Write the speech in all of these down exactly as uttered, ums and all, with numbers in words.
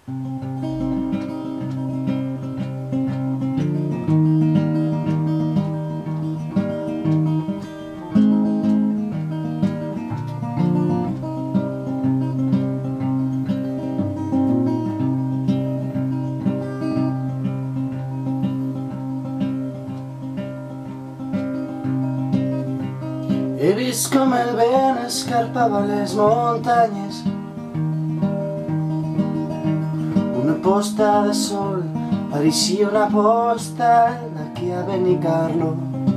He vist com el vent escarpava les muntanyes, una posta de sol pareixia una posta d'aquí a Benicarlo.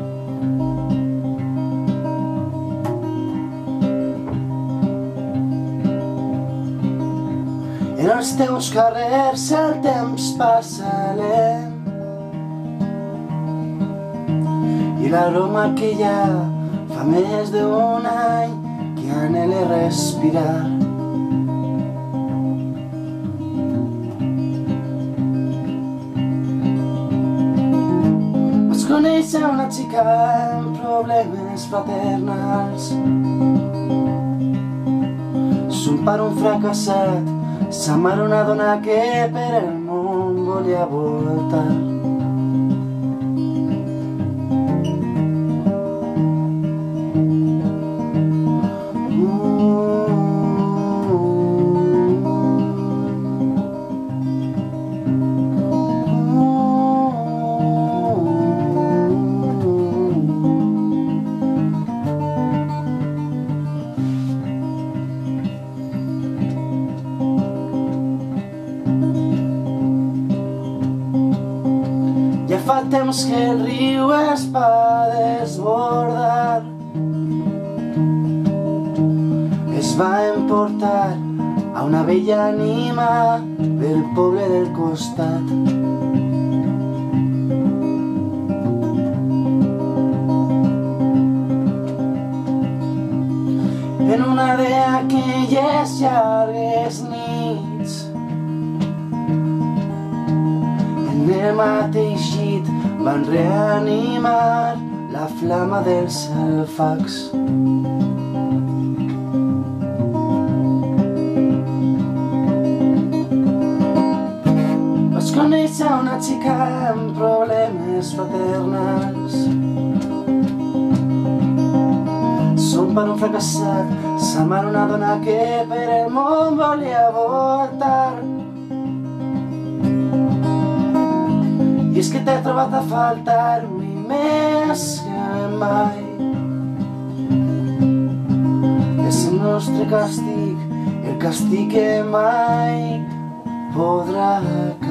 En els teus carrers el temps passa lent i l'aroma que hi ha fa més d'un any que anhele respirar. Vaig conèixer una xica amb problemes fraternals. Son pare un fracassat, sa mare una dona que per el món volia voltar. Ja fa temps que el riu es va desbordar, es va emportar a una vella ànima del poble del costat. En una d'aquelles llargues nits, en el mateix llit van reanimar la flama dels alfacs. Vaig conèixer una xica amb problemes fraternals. Son pare un fracassat, sa mare una dona que per el món volia voltar. I és que t'he trobat a faltar avui més que mai. És el nostre càstig, el càstig que mai podrà acabar.